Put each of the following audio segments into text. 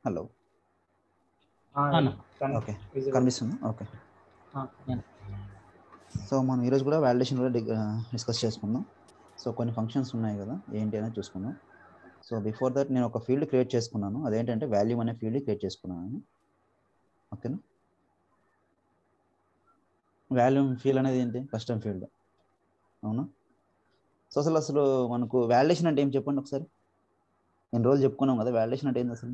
Hello. అన్న okay, కనిపిస్తుంది. Okay, so మనం ఈరోజు కూడా వాలిడేషన్ కూడా డిస్కస్ చేసుకుందాం. సో కొన్ని ఫంక్షన్స్ ఉన్నాయి కదా, ఏంటి అనేది చూసుకుందాం. సో బిఫోర్ దట్ నేను ఒక ఫీల్డ్ క్రియేట్ చేసుకున్నాను, అదేంటంటే వాల్యూమ్ అనే ఫీల్డ్ క్రియేట్ చేసుకున్నాను. ఓకేనా, వాల్యూమ్ ఫీల్డ్ అనేది ఏంటి? కస్టమ్ ఫీల్డ్, అవునా? సో అసలు మనకు వాలిడేషన్ అంటే ఏం చెప్పండి ఒకసారి. ఎన్ని రోజులు చెప్పుకున్నాం కదా, వాలిడేషన్ అంటే ఏంటి అసలు?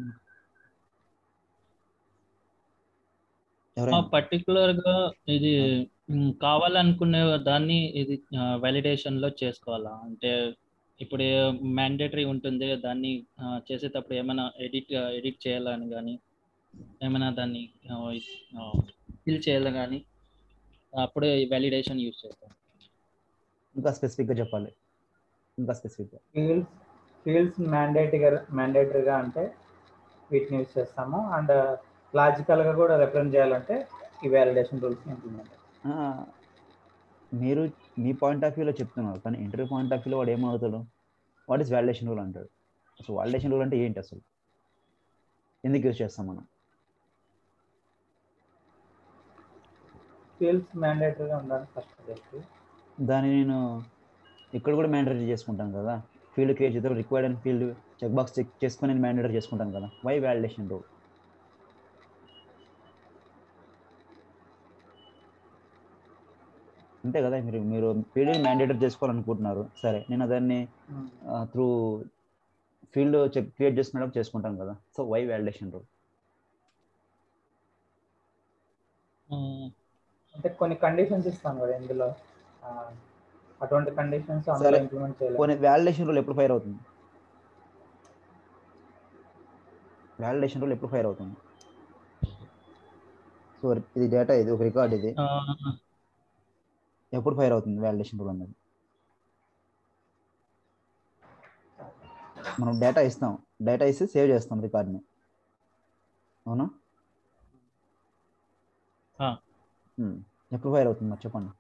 ఎవరైనా పర్టికులర్ గా ఇది కావాలనుకునే దాన్ని ఇది వాలిడేషన్ లో చేసుకోవాలా అంటే ఇప్పుడు మ్యాండేటరీ ఉంటుంది దాన్ని చేసేటప్పుడు ఏమైనా ఎడిట్ చేయాలని కానీ ఏమైనా దాన్ని ఫిల్ చేయాలని కానీ అప్పుడే వాలిడేషన్ యూజ్ చేస్తాం. ఇంకా స్పెసిఫిక్గా చెప్పాలి, ఇంకా స్పెసిఫిక్గా. ఫీల్డ్స్ మ్యాండేటరీగా అంటే వీటిని యూజ్ చేస్తాము. అండ్ లాజికల్గా కూడా రిప్రజెంట్ చేయాలంటే ఈ వాలిడేషన్ రూల్స్ ఇంప్లిమెంట్. మీరు మీ పాయింట్ ఆఫ్ వ్యూలో చెప్తున్నారు, కానీ ఇంటర్వ్యూ పాయింట్ ఆఫ్ వ్యూలో వాడు ఏమవుతాడు? వాట్ ఈస్ వాలిడేషన్ రూల్ అంటాడు. అసలు వాలిడేషన్ రూల్ అంటే ఏంటి, అసలు ఎందుకు యూజ్ చేస్తాం మనం? ఫీల్డ్స్ మ్యాండేటరీగా ఉండాలి ఫస్ట్. దాన్ని నేను ఇక్కడ కూడా మ్యాండేటరీ చేసుకుంటాను కదా, ఫీల్డ్ క్రియేట్ చేద్దాం, required and field check box check చేసుకొని నేను మ్యాండేటరీ చేసుకుంటాను కదా. Why validation rule? అంతే కదా, మీరు ఫీల్డ్ మ్యాండేటరీ చేసుకోవాలనుకుంటున్నారు, సరే నేను దాన్ని త్రూ ఫీల్డ్ చెక్ క్రియేట్ చేసుకున్నప్పుడు చేసుకుంటాం కదా. So why validation rule? అంటే కొన్ని కండిషన్స్ ఇస్తాం కదా ఇందులో, అటువంటి కండిషన్స్ అందులో ఇంప్లిమెంట్ చేయాలి. కొన్ని వాలిడేషన్ రూల్ ఎప్పుడు ఫైర్ అవుతుంది? వాలిడేషన్ రూల్ ఎప్పుడు ఫైర్ అవుతుంది? సో ఇది డేటా, ఇది ఒక రికార్డ్, ఇది ఎప్పుడు ఫైర్ అవుతుంది వాలిడేషన్ రూల్ అనేది? మనం డేటా ఇస్తాం, డేటా ఇస్తే సేవ్ చేస్తాం రికార్డ్ని, అవునా? ఎప్పుడు ఫైర్ అవుతుంది మరి చెప్పండి.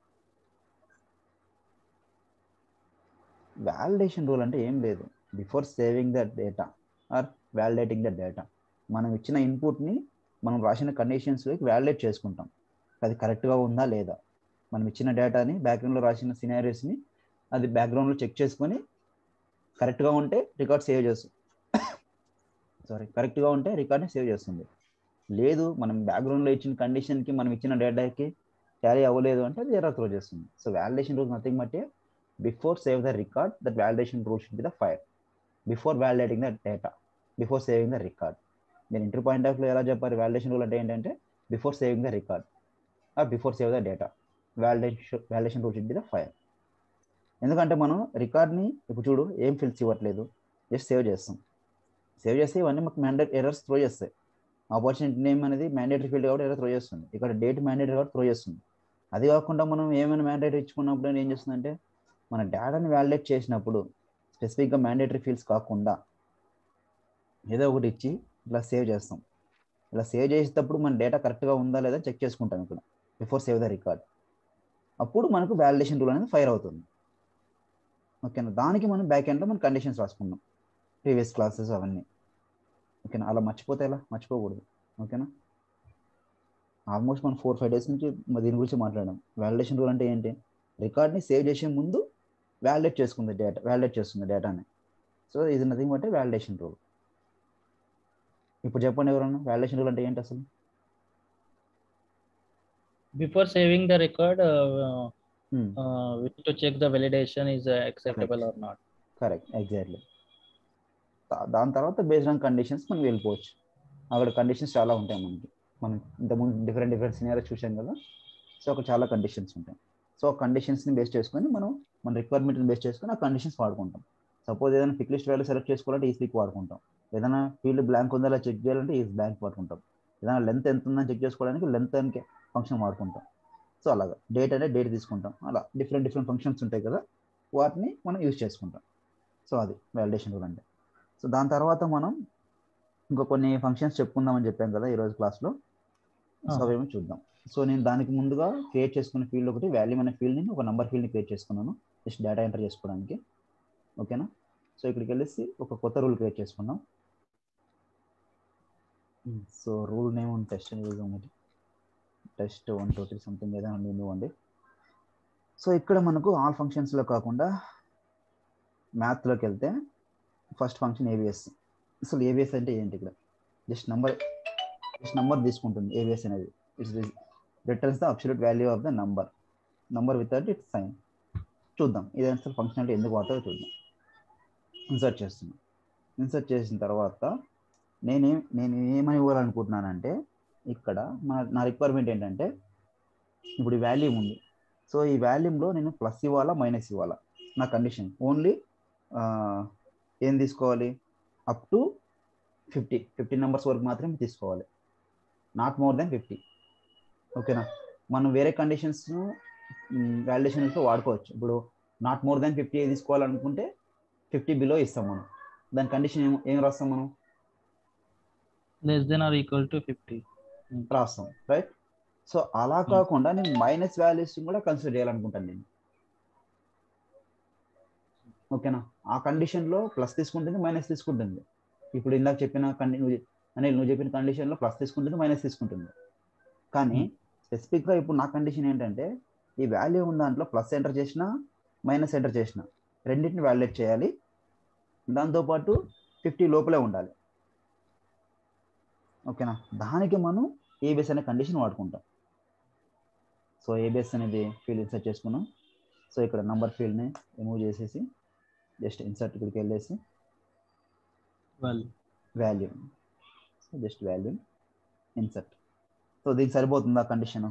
వాలిడేషన్ రూల్ అంటే ఏం లేదు, before saving the data or validating the data, మనం ఇచ్చిన ఇన్పుట్ని మనం రాసిన కండిషన్స్లోకి వ్యాలిడేట్ చేసుకుంటాం, అది కరెక్ట్గా ఉందా లేదా. మనం ఇచ్చిన డేటాని బ్యాక్గ్రౌండ్లో రాసిన సినారియోస్ని అది బ్యాక్గ్రౌండ్లో చెక్ చేసుకొని కరెక్ట్గా ఉంటే రికార్డ్ సేవ్ చేస్తుంది. కరెక్ట్గా ఉంటే రికార్డ్ని సేవ్ చేస్తుంది. లేదు మనం బ్యాక్గ్రౌండ్లో ఇచ్చిన కండిషన్కి మనం ఇచ్చిన డేటాకి క్యారీ అవ్వలేదు అంటే అది ఎర్రర్ త్రో చేస్తుంది. So validation rule nothing but before save the record that validation rule should be the fire before validating the data, before saving the record. మీరు ఇంటర్ పాయింట్ ఆఫ్ వ్యూ ఎలా చెప్పారు? Validation rule అంటే ఏంటంటే before saving the record or before save the data, validation rule should be the fire. ఎందుకంటే మనం రికార్డ్ని ఇప్పుడు చూడు ఏం ఫిల్స్ ఇవ్వట్లేదు, జస్ట్ సేవ్ చేస్తాం. సేవ్ చేస్తే ఇవన్నీ మాకు మ్యాండేట్ ఎర్రర్స్ త్రో చేస్తాయి. ఆపర్చునిటీ నేమ్ అనేది మ్యాండేటరీ ఫీల్డ్ కాబట్టి ఎర్రర్ త్రో చేస్తుంది, ఇక్కడ డేట్ మ్యాండేటరీ కాబట్టి త్రో చేస్తుంది. అది కాకుండా మనం ఏమైనా మ్యాండేటరీ ఇచ్చుకున్నప్పుడు ఏం చేస్తుందంటే మన డేటాని వ్యాలిడేట్ చేసినప్పుడు స్పెసిఫిక్గా మ్యాండేటరీ ఫీల్డ్స్ కాకుండా ఏదో ఒకటి ఇచ్చి ఇలా సేవ్ చేస్తాం. ఇలా సేవ్ చేసేటప్పుడు మన డేటా కరెక్ట్గా ఉందా లేదా చెక్ చేసుకుంటాం ఇక్కడ బిఫోర్ సేవ్ ద రికార్డ్. అప్పుడు మనకు వాలిడేషన్ రూల్ అనేది ఫైర్ అవుతుంది. ఓకేనా, దానికి మనం బ్యాక్ ఎండ్లో మనం కండిషన్స్ రాసుకున్నాం, ప్రీవియస్ క్లాసెస్ అవన్నీ. ఓకేనా, అలా మర్చిపోతే ఎలా? మర్చిపోకూడదు. ఓకేనా, ఆల్మోస్ట్ మనం 4-5 డేస్ నుంచి దీని గురించి మాట్లాడాం. వాలిడేషన్ రూల్ అంటే ఏంటి? రికార్డ్ని సేవ్ చేసే ముందు వ్యాలిడేట్ చేస్తుంది డేటాని. సో ఇది నథింగ్ బట్ వాలిడేషన్ రూల్. ఇప్పుడు చెప్పండి ఎవరన్నా, వాలిడేషన్ రూల్ అంటే ఏంటి అసలు? Before saving the record we need to check the validation is acceptable or not. Correct, exactly. దాని తర్వాత బేస్డ్ ఆన్ కండిషన్స్ మనం వెళ్ళిపోవచ్చు. అక్కడ కండిషన్స్ చాలా ఉంటాయి మనకి, మనం ఇంతకుముందు డిఫరెంట్ సినారియోస్ చూసాం కదా. సో అక్కడ చాలా కండిషన్స్ ఉంటాయి. సో ఆ కండిషన్స్ని బేస్ చేసుకొని మనం మన రిక్వైర్మెంట్ని బేస్ చేసుకొని ఆ కండిషన్స్ వాడుకుంటాం. సపోజ్ ఏదైనా పిక్ లిస్ట్ వాల్యూ సెలెక్ట్ చేసుకోవాలంటే ఈ పిక్ వాడుకుంటాం, ఏదైనా ఫీల్డ్ బ్లాంక్ ఉందా చెక్ చేయాలంటే ఈ బ్లాంక్ వాడుకుంటాం, ఏదైనా లెంత్ ఎంత ఉందని చెక్ చేసుకోవడానికి లెంత్ అని ఫంక్షన్ వాడుకుంటాం. సో అలాగా డేట్ అంటే డేట్ తీసుకుంటాం, అలా డిఫరెంట్ ఫంక్షన్స్ ఉంటాయి కదా, వాటిని మనం యూజ్ చేసుకుంటాం. సో అది వాలిడేషన్ రూల్ అంటే. సో దాని తర్వాత మనం ఇంకా కొన్ని ఫంక్షన్స్ చెప్పుకుందామని చెప్పాం కదా ఈరోజు క్లాస్లో. సో అవేమో చూద్దాం. సో నేను దానికి ముందుగా క్రియేట్ చేసుకున్న ఫీల్డ్ ఒకటి వాల్యూమ్ అనే ఫీల్డ్ని ఒక నంబర్ ఫీల్డ్ని క్రియేట్ చేసుకున్నాను జస్ట్ డేటా ఎంటర్ చేసుకోవడానికి. ఓకేనా, సో ఇక్కడికి వెళ్ళేసి ఒక కొత్త రూల్ క్రియేట్ చేసుకున్నాం. సో రూల్ నేమ్ ఉంది, టెస్ట్ ఒకటి, టెస్ట్ 1 2 3 సంథింగ్ ఏదైనా ఉంది. సో ఇక్కడ మనకు ఆల్ ఫంక్షన్స్లో కాకుండా మ్యాథ్లోకి వెళ్తే ఫస్ట్ ఫంక్షన్ ఏబిఎస్. అసలు ఏబిఎస్ అంటే ఏంటి? ఇక్కడ జస్ట్ నంబర్ తీసుకుంటుంది. ఏబిఎస్ అనేది it's returns the absolute value of the number without its sign. చూద్దాం ఇది అసలు ఫంక్షన్ అంటే ఎందుకు వాడతారో చూద్దాం. ఇన్సర్ట్ చేస్తున్నాం. ఇన్సర్ట్ చేసిన తర్వాత నేను ఏమని ఇవ్వాలనుకుంటున్నానంటే ఇక్కడ నా రిక్వైర్మెంట్ ఏంటంటే ఇప్పుడు ఈ వాల్యూమ్ ఉంది. సో ఈ వాల్యూమ్లో నేను ప్లస్ ఇవ్వాలా మైనస్ ఇవ్వాలా? నా కండిషన్ ఓన్లీ ఏం తీసుకోవాలి? అప్ టు 50 నెంబర్స్ వరకు మాత్రమే తీసుకోవాలి, నాట్ మోర్ దెన్ 50. ఓకేనా? మనం వేరే కండిషన్స్ వాలిడేషన్స్లో వాడుకోవచ్చు. ఇప్పుడు నాట్ మోర్ దెన్ 50 తీసుకోవాలనుకుంటే 50 బిలో ఇస్తాం మనం. దాని కండిషన్ ఏం రాస్తాం మనం? Less than or equal to 50 రాస్తాం, రైట్? సో అలా కాకుండా నేను మైనస్ వాల్యూస్ కూడా కన్సిడర్ చేయాలనుకుంటాను నేను. ఓకేనా? ఆ కండిషన్లో ప్లస్ తీసుకుంటుంది, మైనస్ తీసుకుంటుంది. ఇప్పుడు ఇందాక చెప్పిన నువ్వు చెప్పిన కండిషన్లో ప్లస్ తీసుకుంటుంది, మైనస్ తీసుకుంటుంది. కానీ స్పెసిఫిక్గా ఇప్పుడు నా కండిషన్ ఏంటంటే ఈ వాల్యూ ఉన్న దాంట్లో ప్లస్ ఎంటర్ చేసినా మైనస్ ఎంటర్ చేసినా రెండింటిని వాలిడేట్ చేయాలి. దాంతోపాటు 50 లోపలే ఉండాలి. ఓకేనా? దానికి మనం ఏబిఎస్ అనే కండిషన్ వాడుకుంటాం. సో ఏబిఎస్ అనేది ఫీల్డ్ ఇన్సర్ట్ చేసుకున్నాం. సో ఇక్కడ నంబర్ ఫీల్డ్ని రిమూవ్ చేసేసి జస్ట్ ఇన్సర్ట్ ఇక్కడికి వెళ్ళేసి value, so just value insert. So దీనికి సరిపోతుందా కండిషన్?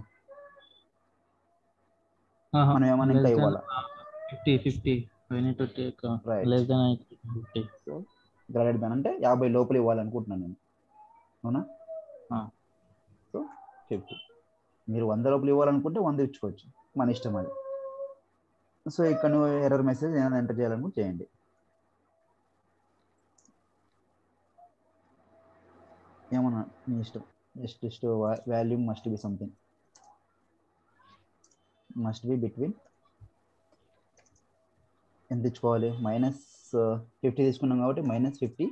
మనం ఏమైనా ఇంకా ఇవ్వాలా? 50 we need to take Right. less than 50. So greater than అంటే 50 లోపల ఇవ్వాలనుకుంటున్నాను నేను, అవునా? సో 50. మీరు 100 లోపల ఇవ్వాలనుకుంటే 100 ఇచ్చుకోవచ్చు, మన ఇష్టం అది. సో ఇక్కడ నువ్వు ఎర్రర్ మెసేజ్ ఏమైనా ఎంటర్ చేయాలనుకుంటే చేయండి. ఏమన్నా మీ ఇష్టం. Just volume must be something, must be between ఎంత ఇచ్చుకోవాలి? -50 తీసుకున్నాం కాబట్టి -50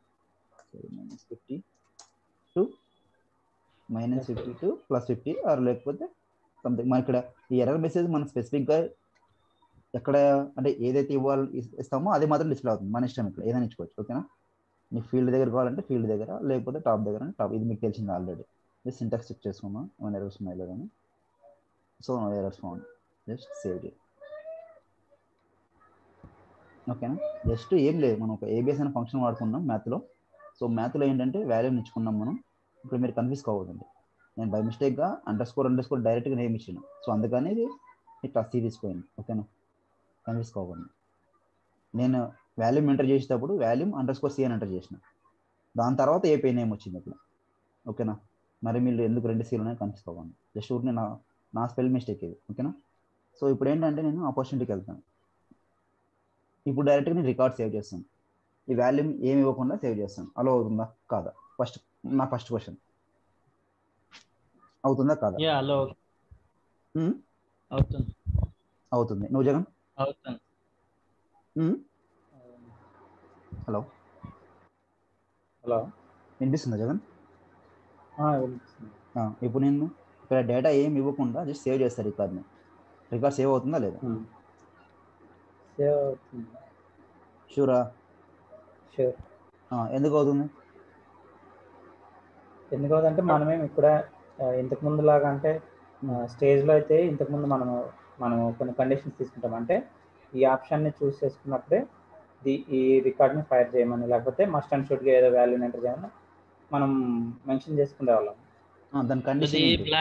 టు -50 టు +50 ఆర్ లేకపోతే సంథింగ్. మన ఇక్కడ ఈ ఎర్రర్ మెసేజ్ మనం స్పెసిఫిక్గా ఎక్కడ అంటే ఏదైతే ఇస్తామో అది మాత్రం డిస్ప్లే అవుతుంది. మన ఇష్టం, ఇక్కడ ఏదైనా ఇచ్చుకోవచ్చు. ఓకేనా? నీకు ఫీల్డ్ దగ్గర కావాలంటే ఫీల్డ్ దగ్గర, లేకపోతే టాప్ దగ్గర టాప్. ఇది మీకు తెలిసింది ఆల్రెడీ. జస్ట్ సింటాక్స్ చెక్ చేసుకున్నాం ఏమైనా ఎర్రర్స్ ఉన్నాయో లేదని. So errors found, just save చేయి. ఓకేనా? జస్ట్ ఏం లేదు, మనం ఒక ఏబిఎస్ అనే ఫంక్షన్ వాడుకున్నాం మ్యాథ్లో. సో మ్యాథ్లో ఏంటంటే వాల్యూని ఇచ్చుకున్నాం మనం. ఇప్పుడు మీరు కన్ఫ్యూజ్ కావద్దండి, నేను బై మిస్టేక్గా అండర్ స్కోర్ డైరెక్ట్గా నేమ్ ఇచ్చాను. సో అందుకని ఇది ఇట్లా సి తీసుకోండి. ఓకేనా? కన్ఫ్యూజ్ కావద్దు. నేను వాల్యూమ్ ఎంటర్ చేసేటప్పుడు వాల్యూమ్ _c అని ఎంటర్ చేసిన, దాని తర్వాత ఏపీ నేమ్ వచ్చింది అప్పుడు. ఓకేనా? మరి మీరు ఎందుకు 2 సీలు ఉన్నాయి కన్ఫ్యూజ్ కావాలి. జస్ట్ ఊరికి నా స్పెల్ మిస్టేక్ ఇది. ఓకేనా? సో ఇప్పుడు ఏంటంటే నేను ఆపర్చునిటీకి వెళ్తాను. ఇప్పుడు డైరెక్ట్గా నేను రికార్డ్ సేవ్ చేస్తాను. ఈ వాల్యూమ్ ఏమి ఇవ్వకుండా సేవ్ చేస్తాను. అలా అవుతుందా కాదా? నా ఫస్ట్ క్వశ్చన్, అవుతుందా కాదా? అవుతుంది. నువ్వు జగన్? హలో వినిపిస్తుందా జగన్? ఇప్పుడు నేను ఇక్కడ డేటా ఏమి ఇవ్వకుండా జస్ట్ సేవ్ చేస్తాను రికార్డ్ని. రికార్డ్ సేవ్ అవుతుందా లేదా? షూరా? షూర్. ఎందుకు అవుతుంది? ఎందుకంటే మనమేం ఇక్కడ ఇంతకుముందు లాగా అంటే స్టేజ్లో అయితే ఇంతకుముందు మనము కొన్ని కండిషన్స్ తీసుకుంటాం. అంటే ఈ ఆప్షన్ని చూస్ చేసుకున్నప్పుడే ఈ రికార్డ్ని ఫైర్ చేయమని, లేకపోతే మస్ట్ అండ్ షుడ్గా ఏదో వాల్యూని ఎంటర్ చేయమని మనం మెన్షన్ చేసుకునే వాళ్ళం. దాని కండిషన్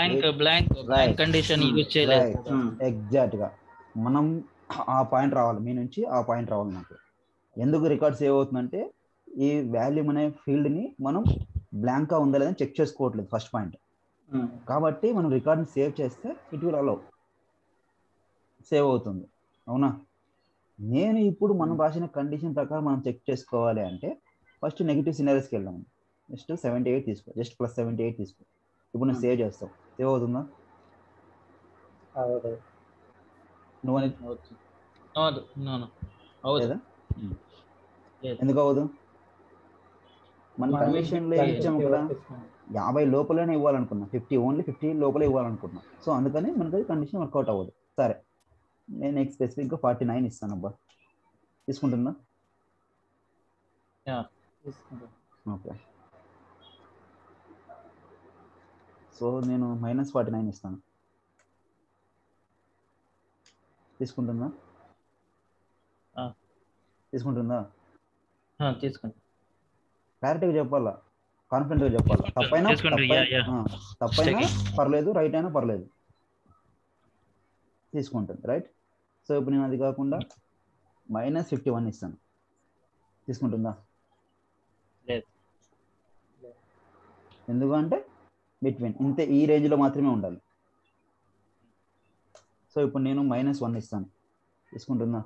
ఎగ్జాక్ట్గా మనం ఆ పాయింట్ రావాలి, మీ నుంచి ఆ పాయింట్ రావాలి. నాకు ఎందుకు రికార్డ్ సేవ్ అవుతుందంటే ఈ వాల్యూమ్ అనే ఫీల్డ్ని మనం బ్లాంక్గా ఉందా లేదని చెక్ చేసుకోవట్లేదు, ఫస్ట్ పాయింట్. కాబట్టి మనం రికార్డ్ని సేవ్ చేస్తే ఇట్ విల్ అలౌ, సేవ్ అవుతుంది. అవునా? నేను ఇప్పుడు మనం రాసిన కండిషన్ ప్రకారం మనం చెక్ చేసుకోవాలి అంటే ఫస్ట్ నెగిటివ్ సినారియోస్కి వెళ్దాం. జస్ట్ 78 తీసుకో, జస్ట్ +78 తీసుకో. ఇప్పుడు నేను సేవ్ చేస్తాం, సేవ్ అవుతుందా? నువ్వు లేదా? ఎందుకు అవ్వదు? మన కండిషన్లో ఏం ఇచ్చాము ఇక్కడ 50 లోపలనే ఇవ్వాలనుకున్నాం, 50 ఓన్లీ 50 లోపలే ఇవ్వాలనుకున్నాం. సో అందుకని మనకి కండిషన్ వర్కౌట్ అవ్వదు. సరే నేను నెక్స్ట్ స్పెసిఫిక్గా 49 ఇస్తాను అబ్బా, తీసుకుంటుందా? ఓకే, సో నేను -49 ఇస్తాను, తీసుకుంటుందా? తీసుకుంటుందా? తీసుకుంటా. క్లారిటీగా చెప్పాలా, కాన్ఫిడెంట్గా చెప్పాలా. తప్పైనా పర్లేదు, రైట్ అయినా పర్లేదు, తీసుకుంటుంది. రైట్. సో ఇప్పుడు నేను అది కాకుండా -51 ఇస్తాను, తీసుకుంటుందా? లేదు. ఎందుకంటే బిట్వీన్ ఇంతే, ఈ రేంజ్లో మాత్రమే ఉండాలి. సో ఇప్పుడు నేను -1 ఇస్తాను, తీసుకుంటుందా?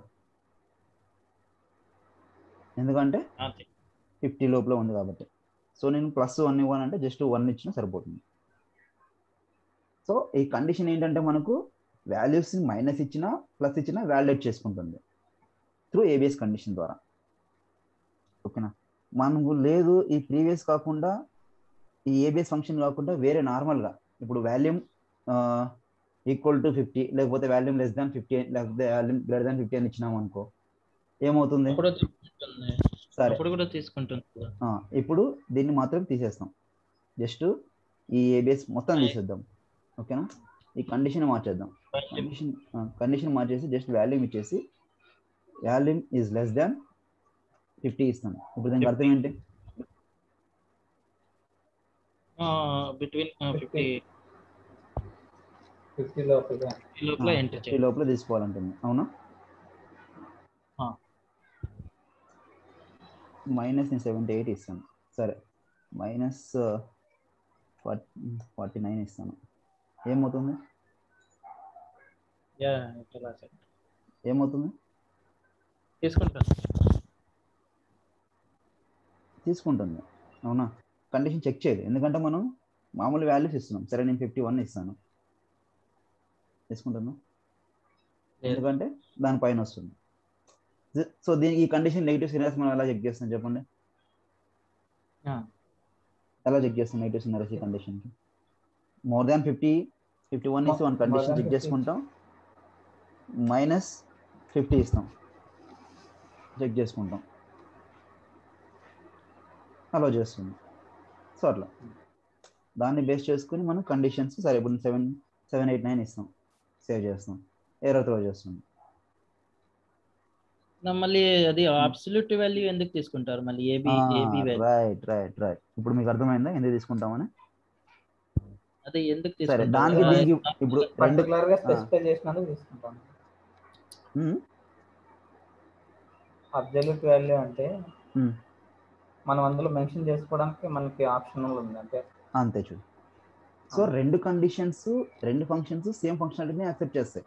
ఎందుకంటే 50 లోపల ఉంది కాబట్టి. సో నేను +1 ఇవ్వాలంటే జస్ట్ 1 ఇచ్చినా సరిపోతుంది. సో ఈ కండిషన్ ఏంటంటే మనకు వాల్యూస్ మైనస్ ఇచ్చినా ప్లస్ ఇచ్చినా వ్యాలిడేట్ చేసుకుంటుంది త్రూ ఏబిఎస్ కండిషన్ ద్వారా. ఓకేనా? మనకు లేదు ఈ ప్రీవియస్ కాకుండా, ఈ ఏబిఎస్ ఫంక్షన్ కాకుండా వేరే నార్మల్గా ఇప్పుడు వాల్యూమ్ ఈక్వల్ టు 50 లేకపోతే వాల్యూమ్ <50 లేకపోతే వాల్యూమ్ <50 అని ఇచ్చినాం అనుకో, ఏమవుతుంది? సరే ఇప్పుడు దీన్ని మాత్రం తీసేస్తాం, జస్ట్ ఈ ఏబిఎస్ మొత్తం తీసేద్దాం. ఓకేనా? ఈ కండిషన్ మార్చేద్దాం, కండిషన్ మార్చేసి జస్ట్ వాల్యూమ్ ఇచ్చేసి వాల్యూమ్ ఈజ్ <50 ఇస్తాను. ఇప్పుడు దీనికి అర్థం ఏంటి? బిట్వీన్ 50 లోపల తీసుకోవాలంటుంది. అవునా? -78 ఇస్తాను. సరే -49 ఇస్తాను, ఏమవుతుంది? ఏమవుతుంది? తీసుకుంటుంది. అవునా? కండిషన్ చెక్ చేయదు, ఎందుకంటే మనం మామూలు వాల్యూస్ ఇస్తున్నాం. సరే నేను 51 ఇస్తాను, తీసుకుంటున్నా, ఎందుకంటే దానిపైన వస్తుంది. సో దీనికి ఈ కండిషన్ నెగిటివ్ సినారీస్ మనం ఎలా చెక్ చేస్తాం చెప్పండి? ఎలా చెక్ చేస్తాం నెగిటివ్ సినారీస్ ఈ కండిషన్కి? -50 51 ఇస్తే వన్ కండిషన్ చెక్ చేసుకుంటాం, -50 ఇస్తాం, చెక్ చేసుకుంటాం, అలా చేస్తుంది. సో అట్లా దాన్ని బేస్ చేసుకుని మనం కండిషన్స్, సరే ఇప్పుడు 789 ఇస్తాం, సేవ్ చేస్తాం, ఎర్రర్ త్రో చేస్తుంది. మళ్ళీ అది అబ్సల్యూట్ వాల్యూ ఎందుకు తీసుకుంటారు మళ్ళీ? రైట్. ఇప్పుడు మీకు అర్థమైందా ఎందుకు తీసుకుంటామని? అదే ఎందుకు సరే తీసుకుంటారు? దానికి దీనికి ఇప్పుడు పర్టికులర్ గా స్పెసిఫై చేసినందుకు తీసుకుంటాం. అబ్సల్యూట్ వాల్యూ అంటే మనం అందులో మెన్షన్ చేసుకోవడానికి మనకి ఆప్షనల్ ఉంది అంతే చూడు. సో రెండు కండిషన్స్, రెండు ఫంక్షన్స్ సేమ్ ఫంక్షనాలిటీని యాక్సెప్ట్ చేస్తాయి.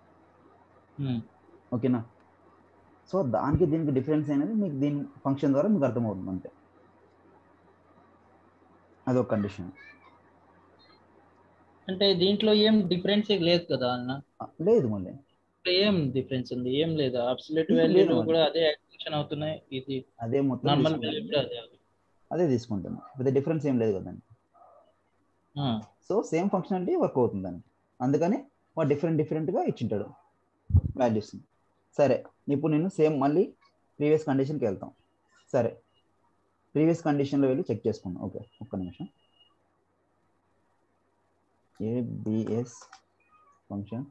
ఓకేనా? సో దానికి దీనికి డిఫరెన్స్ అనేది మీకు దీని ఫంక్షన్ ద్వారా మీకు అర్థమవుతుంది అంతే. అదొక కండిషన్. అంటే దీంట్లో ఏం డిఫరెన్స్ లేదు కదా అన్న? లేదు, మళ్ళీ ఏం డిఫరెన్స్ ఉంది? ఏం లేదు. అబ్సల్యూట్ వాల్యూలో కూడా అదే యాక్షన్ అవుతున్నాయి, ఇది అదే మొత్తం నార్మల్ వాల్యూ కూడా అదే తీసుకుంటుంది. పెద్ద డిఫరెన్స్ ఏం లేదు కదండి. సో సేమ్ ఫంక్షనాలిటీ వర్క్ అవుతుంది దానికి, అందుకని వాడు డిఫరెంట్గా ఇచ్చింటాడు వాల్యూస్. సరే ఇప్పుడు నేను సేమ్ మళ్ళీ ప్రీవియస్ కండిషన్కి వెళ్తాం. సరే ప్రీవియస్ కండిషన్లో వెళ్ళి చెక్ చేసుకున్నాం. ఓకే, ఒక్క నిమిషం. ఏబిఎస్ ఫంక్షన్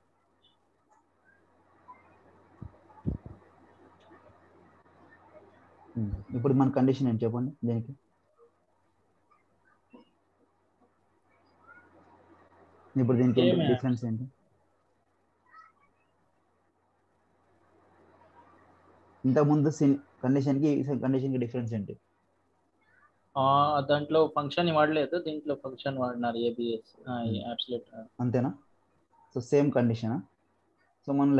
ఇప్పుడు మన కండిషన్ ఏంటి చెప్పండి దీనికి? ఇప్పుడు దీనికి డిఫరెన్స్ ఏంటి? ఇంతకుముందు కండిషన్కి డిఫరెన్స్ ఏంటి? దాంట్లో ఫంక్షన్ వాడలేదు, దీంట్లో ఫంక్షన్ వాడినారు, ఏబిఎస్ అబ్సల్యూట్. అంతేనా? So same condition. సో మనం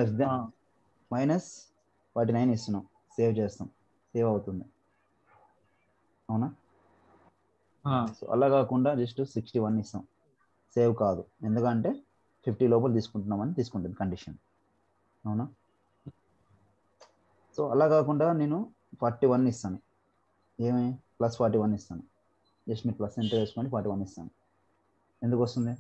-49 ఇస్తున్నాం, సేవ్ చేస్తాం, సేవ్ అవుతుంది. అవునా? సో అలా కాకుండా జస్ట్ 61 ఇస్తాం, సేవ్ కాదు, ఎందుకంటే 50 లోపల తీసుకుంటున్నామని తీసుకుంటుంది కండిషన్. అవునా? సో అలా కాకుండా నేను 41 ఇస్తాను, ఏమి ప్లస్ 41 ఇస్తాను. జస్ట్ మీరు ప్లస్ ఎంత వేసుకోండి, 41 ఇస్తాను. ఎందుకు వస్తుంది?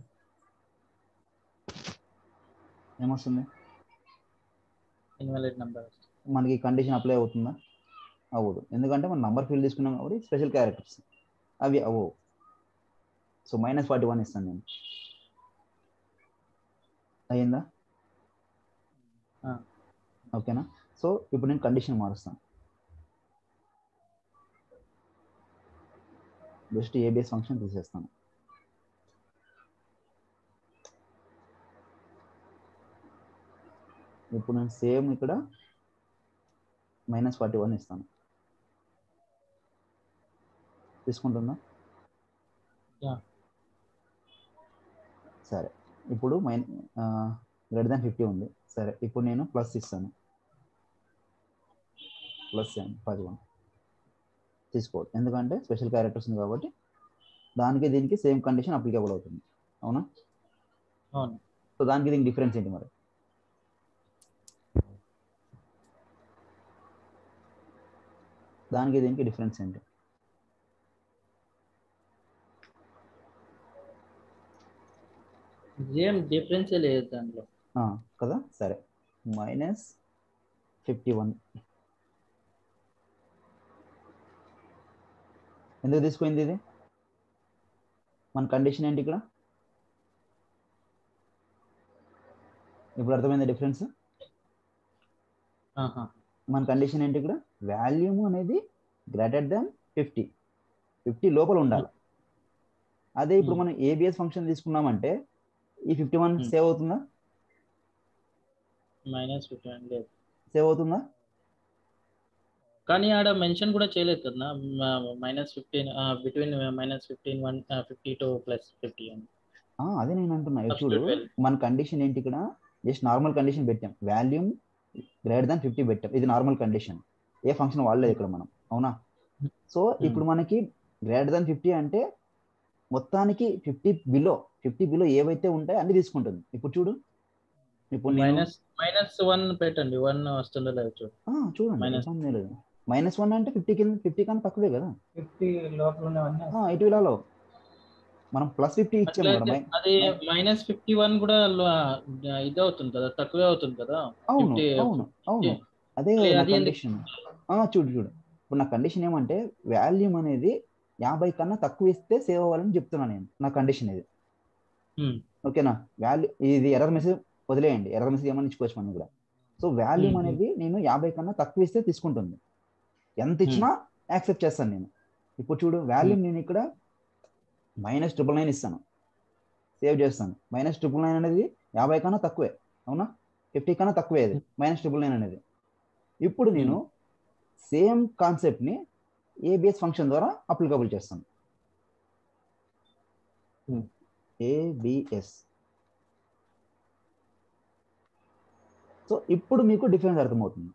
ఏమొస్తుంది? Invalid number. మనకి కండిషన్ అప్లై అవుతుందా? అవ్వదు. ఎందుకంటే మనం నంబర్ ఫీల్డ్ తీసుకున్నాం కాబట్టి స్పెషల్ క్యారెక్టర్స్ అవి అవ్వవు. సో -41 ఇస్తాను నేను. అయ్యిందా? ఓకేనా? సో ఇప్పుడు నేను కండిషన్ మారుస్తాను. జస్ట్ ఏబిఎస్ ఫంక్షన్ తీసేస్తాను. ఇప్పుడు నేను సేమ్ ఇక్కడ -41 ఇస్తాను. తీసుకుంటుందా? సరే, ఇప్పుడు >50 ఉంది. సరే, ఇప్పుడు నేను ప్లస్ ఇస్తాను. ప్లస్ 41 తీసుకోవద్దు, ఎందుకంటే స్పెషల్ క్యారెక్టర్స్ ఉంది కాబట్టి దానికి దీనికి సేమ్ కండిషన్ అప్లికేబుల్ అవుతుంది. అవునా? అవును. సో దానికి దీనికి డిఫరెన్స్ ఏంటి మరి? దానికి దీనికి డిఫరెన్స్ ఏంటి? ఏం డిఫరెన్స్ లేదు దాంట్లో కదా. సరే, -51 ఎందుకు తీసుకుంది ఇది? మన కండిషన్ ఏంటి ఇక్కడ? ఇప్పుడు అర్థమైంది డిఫరెన్స్? మన కండిషన్ ఏంటి ఇక్కడ? వాల్యూమ్ అనేది గ్రేటర్ దాన్ 50 లోపల ఉండాలి. అదే ఇప్పుడు మనం ఏబిఎస్ ఫంక్షన్ తీసుకున్నామంటే ఈ 51 సేవ్ అవుతుందా? -51 లేదు. సేవ్ అవుతుందా? కానీ ఆడ మెన్షన్ కూడా చేయలేదు కదా -15 బిట్వీన్ -52 + 50 అని. అదే నేను అంటున్నా. చూడు, మన కండిషన్ ఏంటి ఇక్కడ? జస్ట్ నార్మల్ కండిషన్ పెట్టాం, వాల్యూమ్ గ్రేటర్ దాన్ 50 పెట్టాం. ఇది నార్మల్ కండిషన్, ఏ ఫంక్షన్ వాడలేదు ఇక్కడ మనం. అవునా? సో ఇప్పుడు మనకి గ్రేటర్ దాన్ 50 అంటే మొత్తానికి 50 బిలో ఏవైతే ఉంటాయో అన్ని తీసుకుంటుంది. ఇప్పుడు చూడు, ఇప్పుడు -1 పెట్టండి, 1 వస్తుందో లేదో చూడండి. -1 అంటే 50 కన్నా తక్కువే కదా. 50 లోపల ఇటువలలో మనం +50 ఇచ్చాం కదా. అది -51 కూడా ఇది అవుతుంది కదా, తక్కువే అవుతుంది కదా. అవును. అదే నా కండిషన్. చూడు, ఇప్పుడు నా కండిషన్ ఏమంటే వాల్యూమ్ అనేది 50 కన్నా తక్కువ ఇస్తే సేవ్ అవ్వాలని చెప్తున్నాను నేను. నా కండిషన్ ఇది. ఓకేనా? ఇది ఎర్రర్ మెసేజ్ వదిలేయండి, ఎర్రర్ మెసేజ్ ఏమని ఇచ్చుకోవచ్చు మనం కూడా. సో వాల్యూమ్ అనేది నేను 50 కన్నా తక్కువ ఇస్తే తీసుకుంటుంది. ఎంత ఇచ్చినా యాక్సెప్ట్ చేస్తాను నేను. ఇప్పుడు చూడు, వాల్యూమ్ నేను ఇక్కడ -999 ఇస్తాను, సేవ్ చేస్తాను. -999 అనేది 50 కన్నా తక్కువే. అవునా? 50 కన్నా తక్కువే అది -999 అనేది. ఇప్పుడు నేను సేమ్ కాన్సెప్ట్ని ఏబిఎస్ ఫంక్షన్ ద్వారా అప్లికబుల్ చేస్తాను. ఏబిఎస్. సో ఇప్పుడు మీకు డిఫరెన్స్ అర్థమవుతుంది.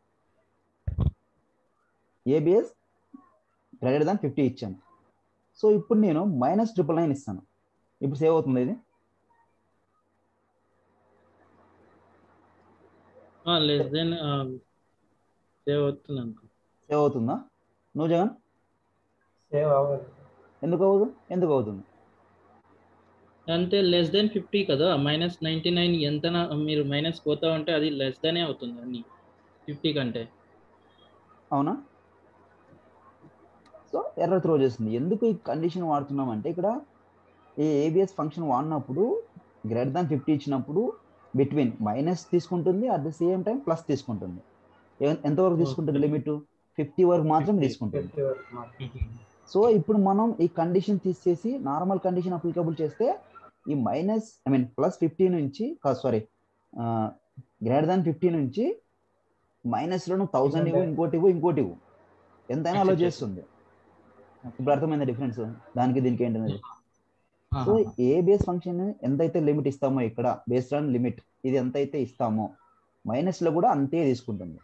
ఏబిఎస్ గ్రేటర్ దాన్ 50 ఇచ్చాను. సో ఇప్పుడు నేను -999 ఇస్తాను. ఇప్పుడు సేవ్ అవుతుంది ఇది? సేవ్ అవుతుందా? నువ్వు జగన్? సేవ్ అవ్వదు. ఎందుకు అవుతుంది? అంటే <50 కదా. -99 ఎంత మీరు మైనస్ పోతా ఉంటే అది లెస్ అవుతుంది అన్ని 50 కంటే. అవునా? సో ఎర్రర్ త్రో చేస్తుంది. ఎందుకు ఈ కండిషన్ వాడుతున్నాం అంటే ఇక్కడ ఈ ఏబిఎస్ ఫంక్షన్ వాడినప్పుడు గ్రేటర్ దాన్ 50 ఇచ్చినప్పుడు బిట్వీన్ మైనస్ తీసుకుంటుంది, at the same time plus తీసుకుంటుంది. ఎంతవరకు తీసుకుంటుంది? లిమిట్ 50 వరకు మాత్రం తీసుకుంటుంది. సో ఇప్పుడు మనం ఈ కండిషన్ తీసేసి నార్మల్ కండిషన్ అప్లికబుల్ చేస్తే ఈ +50 నుంచి గ్రేటర్ దాన్ 50 నుంచి మైనస్లో 1000 ఇవ్వు, ఇంకోటి ఇవ్వు, ఎంతైనా అలో చేస్తుంది. ఇప్పుడు అర్థమైంది డిఫరెన్స్ దానికి దీనికి ఏంటనేది. సో ఏబిఎస్ ఫంక్షన్ ఎంతైతే లిమిట్ ఇస్తామో ఇక్కడ బేస్డ్ ఆన్ లిమిట్, ఇది ఎంతైతే ఇస్తామో మైనస్లో కూడా అంతే తీసుకుంటుంది.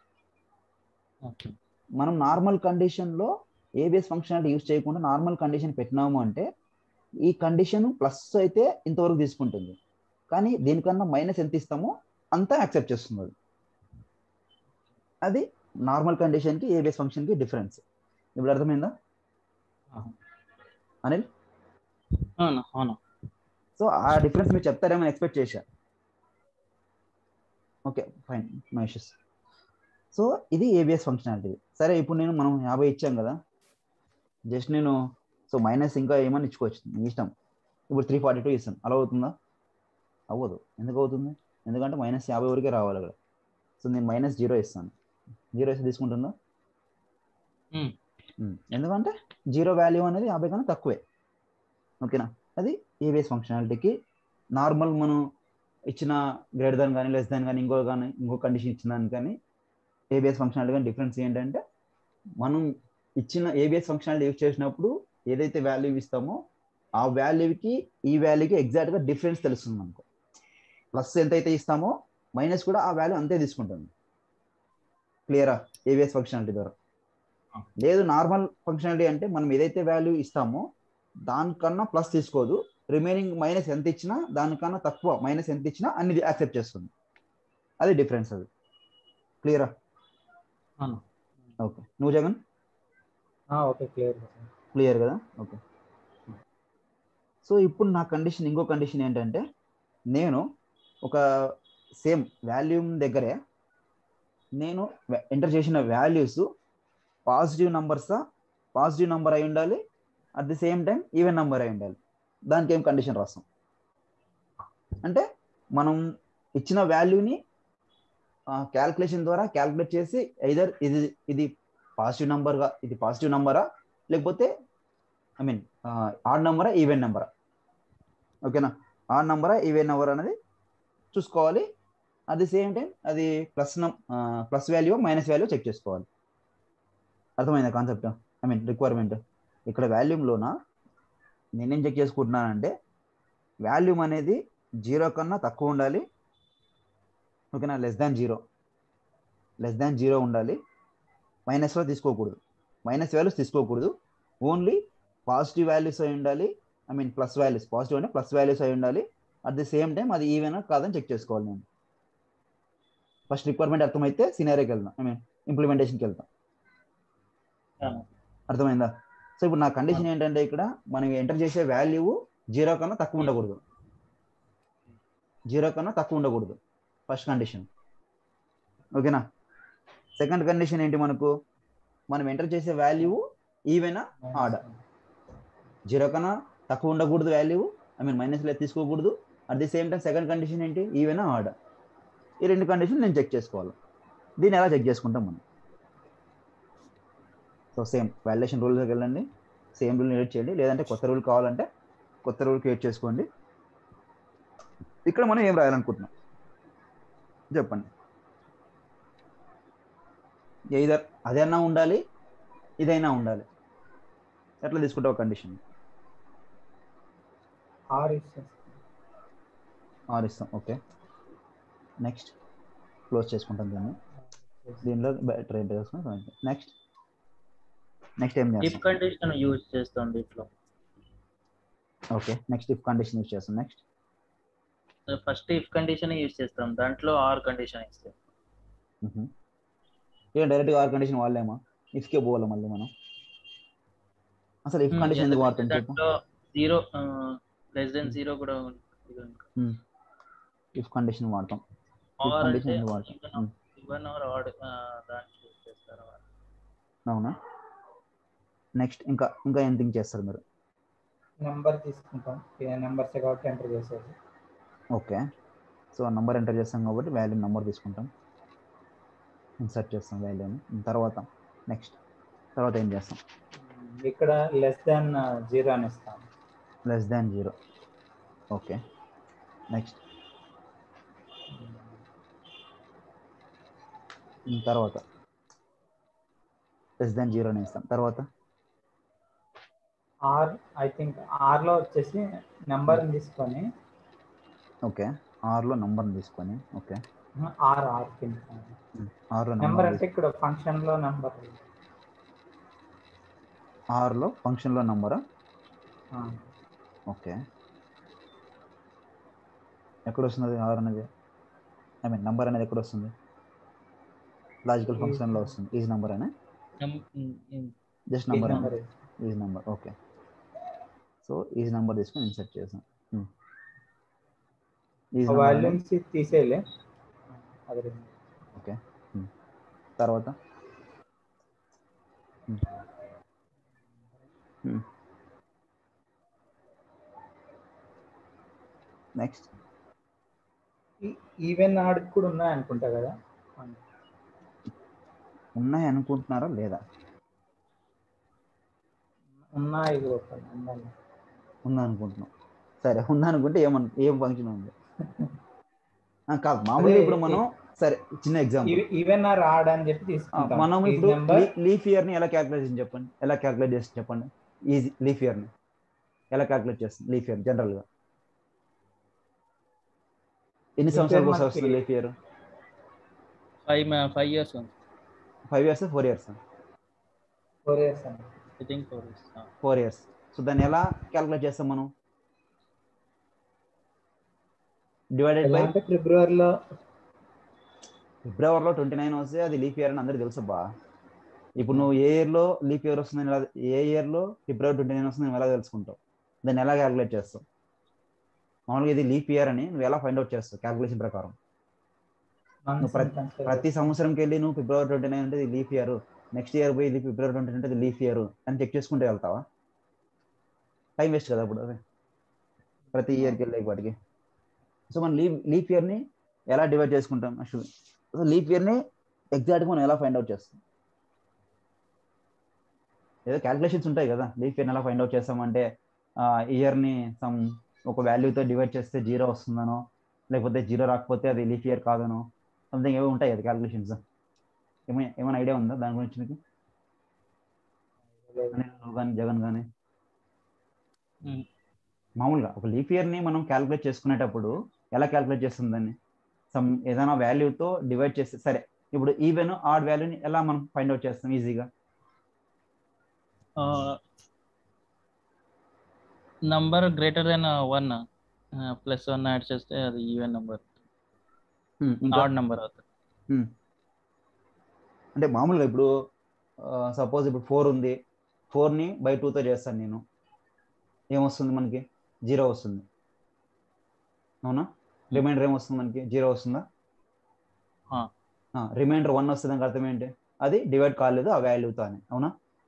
మనం నార్మల్ కండిషన్లో ఏబిఎస్ ఫంక్షనాలిటీ యూజ్ చేయకుండా నార్మల్ కండిషన్ పెట్టినాము అంటే ఈ కండిషన్ ప్లస్ అయితే ఇంతవరకు తీసుకుంటుంది, కానీ దీనికన్నా మైనస్ ఎంత ఇస్తామో అంతా యాక్సెప్ట్ చేస్తుంది. అది నార్మల్ కండిషన్కి ఏబిఎస్ ఫంక్షన్కి డిఫరెన్స్. ఇప్పుడు అర్థమైందా? అనిల్. అవును అవును. సో ఆ డిఫరెన్స్ మీరు చెప్తారేమో ఎక్స్పెక్ట్ చేశా. Okay fine, no issues. So ఇది ఏబిఎస్ ఫంక్షనాలిటీ. సరే ఇప్పుడు మనం 50 ఇచ్చాం కదా, జస్ట్ నేను సో మైనస్ ఇంకా ఏమని ఇచ్చుకోవచ్చు మీ ఇష్టం. ఇప్పుడు 342 ఇస్తాను, అలా అవుతుందా? అవ్వదు. ఎందుకు అవుతుంది? ఎందుకంటే -50 వరకే రావాలి అక్కడ. సో నేను -0 ఇస్తాను. 0 ఇస్తే తీసుకుంటుందా? ఎందుకంటే 0 వాల్యూ అనేది 50 కన్నా తక్కువే. ఓకేనా? అది ఏబిఎస్ ఫంక్షనాలిటీకి నార్మల్ మనం ఇచ్చిన గ్రేటర్ దాన్ కానీ లెస్ దాన్ కానీ ఇంకో కండిషన్ ఇచ్చిన దాని కానీ ఏబిఎస్ ఫంక్షనాలిటీ కానీ డిఫరెన్స్ ఏంటంటే, మనం ఇచ్చిన ఏబిఎస్ ఫంక్షనాలిటీ యూజ్ చేసినప్పుడు ఏదైతే వాల్యూ ఇస్తామో ఆ వాల్యూకి ఈ వాల్యూకి ఎగ్జాక్ట్గా డిఫరెన్స్ తెలుస్తుంది మనకు. ప్లస్ ఎంతైతే ఇస్తామో మైనస్ కూడా ఆ వాల్యూ అంతే తీసుకుంటుంది. క్లియరా? ఏబిఎస్ ఫంక్షనాలిటీ ద్వారా. లేదు నార్మల్ ఫంక్షనాలిటీ అంటే మనం ఏదైతే వాల్యూ ఇస్తామో దానికన్నా ప్లస్ తీసుకోదు, రిమైనింగ్ మైనస్ ఎంత ఇచ్చినా దానికన్నా తక్కువ మైనస్ ఎంత ఇచ్చినా అన్ని యాక్సెప్ట్ చేస్తుంది. అది డిఫరెన్స్. అది క్లియరా? ఓకే. నువ్వు జగన్? ఓకే, క్లియర్ కదా? ఓకే. సో ఇప్పుడు నా కండిషన్, ఇంకో కండిషన్ ఏంటంటే, నేను ఒక సేమ్ వాల్యూమ్ దగ్గరే నేను ఎంటర్ చేసిన వాల్యూస్ పాజిటివ్ నంబర్ అయి ఉండాలి, at the same time even number అయి ఉండాలి. దానికి ఏం కండిషన్ రాస్తాం అంటే, మనం ఇచ్చిన వాల్యూని క్యాల్కులేషన్ ద్వారా క్యాల్కులేట్ చేసి ఐదర్ ఇది పాజిటివ్ నంబరా లేకపోతే ఆడ్ నంబరా ఈవెన్ నెంబరా. ఓకేనా? ఆడ్ నంబరా ఈవెన్ నెంబర్ అనేది చూసుకోవాలి. అట్ ది సేమ్ టైం అది plus value minus value check చేసుకోవాలి. అర్థమైందా కాన్సెప్ట్? రిక్వైర్మెంట్. ఇక్కడ వాల్యూమ్లోన నేనేం చెక్ చేసుకుంటున్నానంటే, వాల్యూమ్ అనేది 0 కన్నా తక్కువ ఉండాలి. ఓకేనా? లెస్ దాన్ జీరో ఉండాలి. మైనస్ వాల్యూస్ తీసుకోకూడదు. ఓన్లీ పాజిటివ్ వాల్యూస్ అయి ఉండాలి. ప్లస్ వాల్యూస్, పాజిటివ్ అంటే ప్లస్ వాల్యూస్ అయి ఉండాలి. అట్ ది సేమ్ టైం అది ఈవెన్ కాదని చెక్ చేసుకోవాలి. నేను ఫస్ట్ రిక్వైర్మెంట్ అర్థమైతే సినారియోకి వెళ్తాం, ఇంప్లిమెంటేషన్కి వెళ్తాం. అర్థమైందా? సో ఇప్పుడు నా కండిషన్ ఏంటంటే, ఇక్కడ మనం ఎంటర్ చేసే వాల్యూ 0 కన్నా తక్కువ ఉండకూడదు. First condition. ఓకేనా? సెకండ్ కండిషన్ ఏంటి, మనం ఎంటర్ చేసే వాల్యూ ఈవెనా ఆడా? 0 కన్నా తక్కువ ఉండకూడదు వాల్యూ, మైనస్ లేదు తీసుకోకూడదు. At the same time second condition ఏంటి, ఈవెనా ఆడా? ఈ రెండు కండిషన్ నేను చెక్ చేసుకోవాలి. దీన్ని ఎలా చెక్ చేసుకుంటాం మనం? సో సేమ్ వాలిడేషన్ రూల్స్కి వెళ్ళండి, సేమ్ రూల్ క్రియేట్ చేయండి, లేదంటే కొత్త రూల్ కావాలంటే కొత్త రూల్ క్రియేట్ చేసుకోండి. ఇక్కడ మనం ఏం రాయాలనుకుంటున్నాం చెప్పండి. ఎయిదర్ అదైనా ఉండాలి, ఇదైనా ఉండాలి. ఎట్లా తీసుకుంటావు కండిషన్? ఆర్ ఇస్తాం. ఓకే, నెక్స్ట్ క్లోజ్ చేసుకుంటాం దీనిలో ట్రైన్ చేసుకుంటాం. నెక్స్ట్ ఏం చేస్తాం? ఇఫ్ కండిషన్ యూజ్ చేస్తాం దీంట్లో. Okay, next if condition use చేస్తాం. Next first if condition use చేస్తాం, దాంట్లో ఆర్ కండిషన్ ఇస్తాం. డైరెక్ట్గా ఆర్ కండిషన్ వాడలేమా? ఇఫ్కే పోవాలి మళ్ళీ మనం. అసలు ఇఫ్ కండిషన్ ఎందుకు వాడతాం చెప్పు? 0 లెస్ దెన్ 0 కూడా ఇఫ్ కండిషన్ వాడతాం. ఇఫ్ కండిషన్ ఎందుకు వాడతాం? ఈవెన్ ఆర్ ఆడ్ దాన్ని యూజ్ చేస్తారు. అవునా? నెక్స్ట్ ఇంకా ఏం థింక్ చేస్తారు మీరు? నెంబర్ తీసుకుంటాం, నెంబర్స్ కాబట్టి ఎంటర్ చేసేది. ఓకే, సో నెంబర్ ఎంటర్ చేస్తాం కాబట్టి వాల్యూ నెంబర్ తీసుకుంటాం, ఇన్సర్ట్ చేస్తాం వాల్యూని. తర్వాత ఏం చేస్తాం? ఇక్కడ లెస్ దాన్ 0 అని ఇస్తాం. Less than 0. ఓకే, నెక్స్ట్ తర్వాత లెస్ దాన్ 0 అని ఇస్తాం. తర్వాత ఆర్లో వచ్చేసి నెంబర్ని తీసుకొని, ఓకే, ఆర్లో నెంబర్ని తీసుకొని, ఓకే, ఆర్లో నెంబర్ అంటే ఇక్కడ ఫంక్షన్లో నెంబర్, ఆర్లో ఫంక్షన్లో నెంబరా? ఓకే, ఎక్కడ వస్తుంది ఆర్ అనేది? నెంబర్ అనేది ఎక్కడ వస్తుంది? లాజికల్ ఫంక్షన్లో వస్తుంది. ఈజ్ నెంబర్ అనే just number is number. Okay, so is number తీసుకొని ఇన్సర్ట్ చేసాం. ఈజ్ నెంబర్ వాల్యూమ్స్ తీసేయలే. ఓకే, తర్వాత నెక్స్ట్ ఈవెన్ ఆడ్ కూడా ఉన్నాయి అనుకుంటా కదా. ఉన్నాయి అనుకుంటున్నారా లేదా? ఉన్నాయి ఉందా అనుకుంటున్నాం. సరే, ఉందా అనుకుంటే ఏం ఫంక్షన్ ఉంది కాదు మామూలుగా. ఇప్పుడు మనం సరే చిన్న ఎగ్జాంపుల్, ఈవెన్ ఆర్ ఆడ్ అని చెప్పి తీసుకుంటాం. మనం ఇప్పుడు లీఫ్ ఇయర్ ని ఎలా క్యాలిక్యులేట్ చేసి చెప్పండి, ఎలా క్యాలిక్యులేట్ చేసి చెప్పండి. ఈజీ, లీఫ్ ఇయర్ ని ఎలా క్యాలిక్యులేట్ చేస్తుంది? లీఫ్ ఇయర్ జనరల్ గా ఎన్ని సంవత్సరాలకు ఒకసారి వస్తుంది leap year? 5 years 5 years 4 years? 4 years అండి. I think 4 years. 4 years. So దాన్ని ఎలా క్యాలిక్యులేట్ చేస్తాం మనం? డివైడెడ్ బై ఫిబ్రవరిలో 29 వస్తే అది లీఫ్ ఇయర్ అని అందరికీ తెలుసు బా. ఇప్పుడు నువ్వు ఏ ఇయర్లో లీఫ్ ఇయర్ వస్తుందని ఏ ఇయర్లో February 29 వస్తుందని ఎలా తెలుసుకుంటావు? దాన్ని ఎలా క్యాలిక్యులేట్ చేస్తావు? మామూలుగా ఇది లీఫ్ ఇయర్ అని నువ్వు ఎలా ఫైండ్ అవుట్ చేస్తావు క్యాలిక్యులేషన్ ప్రకారం? నువ్వు ప్రతి సంవత్సరంకి వెళ్ళి నువ్వు February 29 అంటే ఇది లీఫ్ ఇయర్, నెక్స్ట్ ఇయర్ పోయి ఇది February 29 అంటే ఇది లీఫ్ ఇయర్ అని చెక్ చేసుకుంటూ వెళ్తావా? టైం వేస్ట్ కదా అప్పుడు అదే ప్రతి ఇయర్కి వెళ్ళే వాటికి. సో మనం లీఫ్ ఇయర్ని ఎలా డివైడ్ చేసుకుంటాం? యాక్చువల్లీ లీఫ్ ఇయర్ని ఎగ్జాక్ట్గా మనం ఎలా ఫైండ్ అవుట్ చేస్తాం? ఏదో క్యాలిక్యులేషన్స్ ఉంటాయి కదా. లీఫ్ ఇయర్ని ఎలా ఫైండ్ అవుట్ చేస్తామంటే ఇయర్ని సమ్ ఒక వాల్యూతో డివైడ్ చేస్తే 0 వస్తుందనో, లేకపోతే 0 రాకపోతే అది లీఫ్ ఇయర్ కాదనో, సంథింగ్ ఏవో ఉంటాయి కదా క్యాలిక్యులేషన్స్. ఏమైనా ఐడియా ఉందా దాని గురించి మీకు? కానీ జగన్ కానీ మామూలుగా ఒక లీఫ్ ఇయర్ని మనం క్యాలిక్యులేట్ చేసుకునేటప్పుడు ఎలా క్యాలిక్యులేట్ చేస్తుంది దాన్ని? సమ్ ఏదైనా వాల్యూతో డివైడ్ చేస్తే, సరే ఇప్పుడు ఈవెన్ ఆడ్ వాల్యూని ఎలా మనం ఫైండ్ అవుట్ చేస్తాం ఈజీగా? నంబర్ గ్రేటర్ దెన్ 1 +1 యాడ్ చేస్తే అది ఈవెన్ నంబర్, ఆడ్ నంబర్ అవుతుంది. అంటే మామూలుగా ఇప్పుడు సపోజ్ ఇప్పుడు 4 ఉంది, 4ని by 2తో చేస్తాను నేను, ఏమొస్తుంది మనకి? 0 వస్తుంది, అవునా? రిమైండర్ ఏమొస్తుంది మనకి? 0 వస్తుందా? రిమైండర్ 1 వస్తుంది. దానికి అర్థం ఏంటి? అది డివైడ్ కాలేదు ఆ వాల్యూతో అని, అవునా?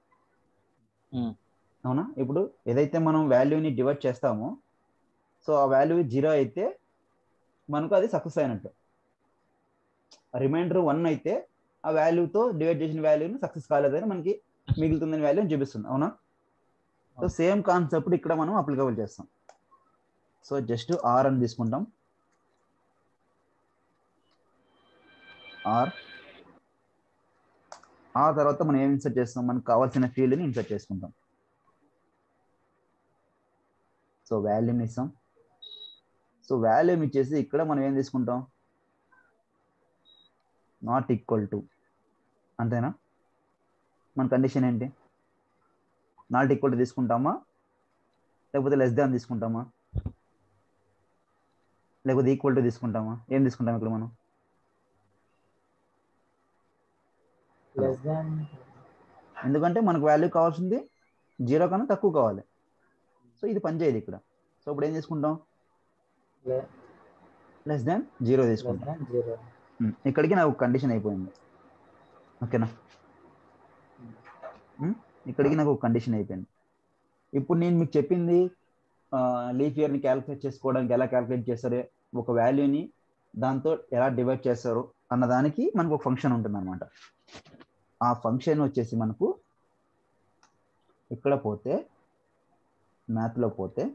అవునా? ఇప్పుడు ఏదైతే మనం వాల్యూని డివైడ్ చేస్తామో, సో ఆ వాల్యూ 0 అయితే మనకు అది సక్సెస్ అయినట్టు. రిమైండర్ 1 అయితే ఆ వాల్యూతో డివైడ్ చేసిన వాల్యూని సక్సెస్ కాలేదని మనకి మిగులుతుందని వాల్యూని చూపిస్తుంది, అవునా? సో సేమ్ కాన్సెప్ట్ ఇక్కడ మనం అప్లికబుల్ చేస్తాం. సో జస్ట్ ఆర్ అని తీసుకుంటాం. ఆ తర్వాత మనం ఏం ఇన్సర్ట్ చేస్తాం? మనకు కావాల్సిన ఫీల్డ్ని ఇన్సర్ట్ చేసుకుంటాం. సో వాల్యూమ్ ఇస్తాం. సో వాల్యూమ్ ఇచ్చేసి ఇక్కడ మనం ఏం తీసుకుంటాం? నాట్ ఈక్వల్ టు, అంతేనా? మన కండిషన్ ఏంటి? నాట్ ఈక్వల్ టు తీసుకుంటామా, లేకపోతే లెస్ దాన్ తీసుకుంటామా, లేకపోతే ఈక్వల్ టు తీసుకుంటామా? ఏం తీసుకుంటాం ఇక్కడ మనం? ఎందుకంటే మనకు వాల్యూ కావాల్సింది 0 కన్నా తక్కువ కావాలి. సో ఇది పని చేయదు ఇక్కడ. సో ఇప్పుడు ఏం తీసుకుంటాం? లెస్ దాన్ 0 తీసుకుంటాం. ఇక్కడికి నాకు కండిషన్ అయిపోయింది, ఓకేనా? ఇక్కడికి నాకు కండిషన్ అయిపోయింది. ఇప్పుడు నేను మీకు చెప్పింది లీఫ్ ఇయర్ని క్యాలిక్యులేట్ చేసుకోవడానికి ఎలా క్యాలిక్యులేట్ చేస్తారు, ఒక వాల్యూని దాంతో ఎలా డివైడ్ చేస్తారు అన్నదానికి మనకు ఒక ఫంక్షన్ ఉంటుంది అనమాట. ఆ ఫంక్షన్ వచ్చేసి మనకు ఇక్కడ పోతే మ్యాథ్లో పోతే,